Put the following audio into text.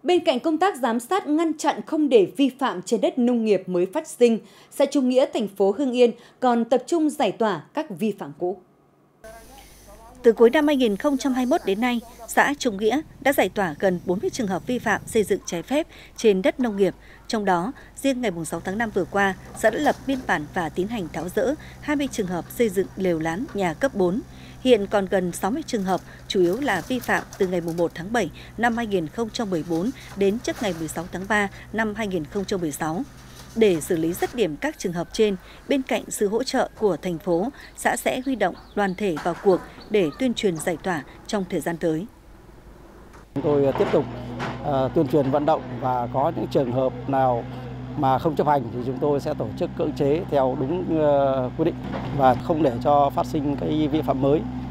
Bên cạnh công tác giám sát ngăn chặn không để vi phạm trên đất nông nghiệp mới phát sinh, xã Trung Nghĩa, thành phố Hưng Yên còn tập trung giải tỏa các vi phạm cũ. Từ cuối năm 2021 đến nay, xã Trung Nghĩa đã giải tỏa gần 40 trường hợp vi phạm xây dựng trái phép trên đất nông nghiệp. Trong đó, riêng ngày 6 tháng 5 vừa qua, xã đã lập biên bản và tiến hành tháo dỡ 20 trường hợp xây dựng lều lán nhà cấp 4. Hiện còn gần 60 trường hợp, chủ yếu là vi phạm từ ngày 1 tháng 7 năm 2014 đến trước ngày 16 tháng 3 năm 2016. Để xử lý dứt điểm các trường hợp trên, bên cạnh sự hỗ trợ của thành phố, xã sẽ huy động đoàn thể vào cuộc để tuyên truyền giải tỏa trong thời gian tới. Chúng tôi tiếp tục tuyên truyền vận động và có những trường hợp nào mà không chấp hành thì chúng tôi sẽ tổ chức cưỡng chế theo đúng quy định và không để cho phát sinh cái vi phạm mới.